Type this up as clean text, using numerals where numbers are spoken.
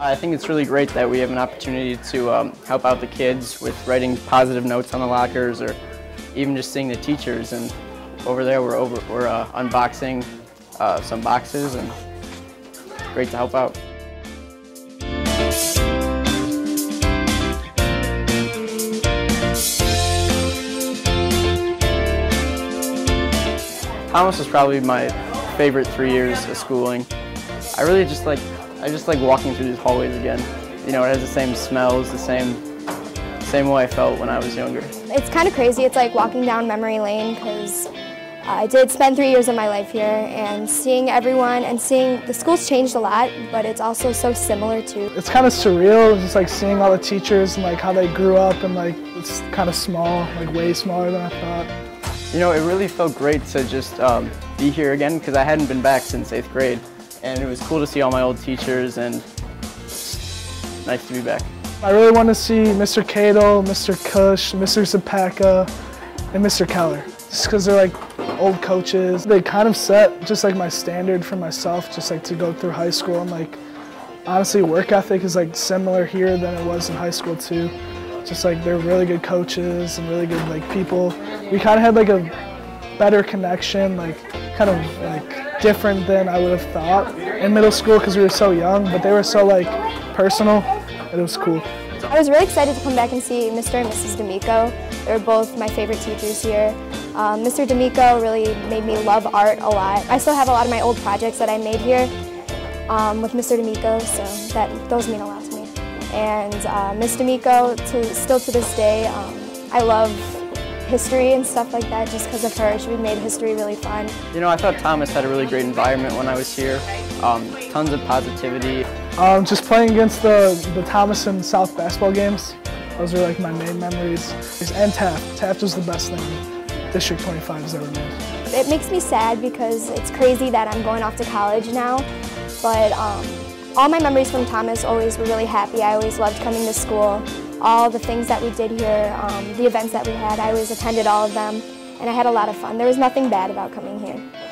I think it's really great that we have an opportunity to help out the kids with writing positive notes on the lockers, or even just seeing the teachers. And over there, we're unboxing some boxes, and it's great to help out. Thomas is probably my favorite 3 years of schooling. I just like walking through these hallways again. You know, it has the same smells, the same way I felt when I was younger. It's kind of crazy. It's like walking down memory lane, because I did spend 3 years of my life here, and seeing everyone and seeing the school's changed a lot, but it's also so similar too. It's kind of surreal, just like seeing all the teachers and like how they grew up, and like it's kind of small, like way smaller than I thought. You know, it really felt great to just be here again, because I hadn't been back since 8th grade. And it was cool to see all my old teachers, and nice to be back. I really want to see Mr. Cadle, Mr. Cush, Mr. Zapaka, and Mr. Keller. Just because they're like old coaches. They kind of set just like my standard for myself, just like to go through high school. And like, honestly, work ethic is like similar here than it was in high school too. Just like they're really good coaches and really good like people. We kind of had like a better connection, like kind of like different than I would have thought in middle school, because we were so young, but they were so like personal. It was cool. I was really excited to come back and see Mr. and Mrs. D'Amico. They were both my favorite teachers here. Mr. D'Amico really made me love art a lot. I still have a lot of my old projects that I made here with Mr. D'Amico, so those mean a lot to me. And Ms. D'Amico, still to this day, I love history and stuff like that just because of her. She made history really fun. You know, I thought Thomas had a really great environment when I was here. Tons of positivity. Just playing against the Thomas and South basketball games. Those are like my main memories. And Taft. Taft was the best thing District 25 has ever made. It makes me sad because it's crazy that I'm going off to college now, but all my memories from Thomas always were really happy. I always loved coming to school. All the things that we did here, the events that we had, I always attended all of them, and I had a lot of fun. There was nothing bad about coming here.